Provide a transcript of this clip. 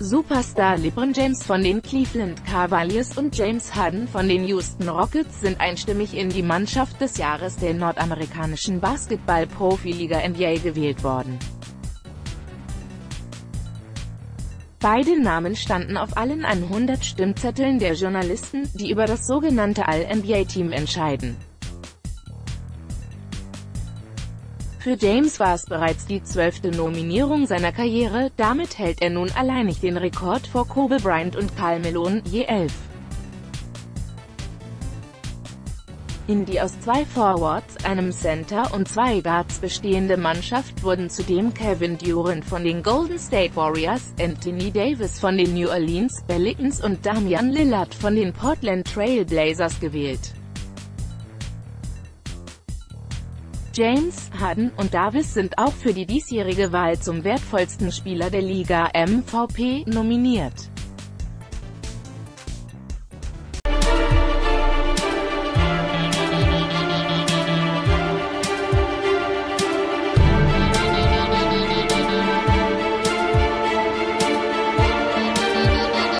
Superstar LeBron James von den Cleveland Cavaliers und James Harden von den Houston Rockets sind einstimmig in die Mannschaft des Jahres der nordamerikanischen Basketball-Profiliga NBA gewählt worden. Beide Namen standen auf allen 100 Stimmzetteln der Journalisten, die über das sogenannte All-NBA-Team entscheiden. Für James war es bereits die 12. Nominierung seiner Karriere, damit hält er nun alleinig den Rekord vor Kobe Bryant und Karl Malone, je 11. In die aus 2 Forwards, einem Center und 2 Guards bestehende Mannschaft wurden zudem Kevin Durant von den Golden State Warriors, Anthony Davis von den New Orleans Pelicans und Damian Lillard von den Portland Trail Blazers gewählt. James, Harden und Davis sind auch für die diesjährige Wahl zum wertvollsten Spieler der Liga (MVP) nominiert.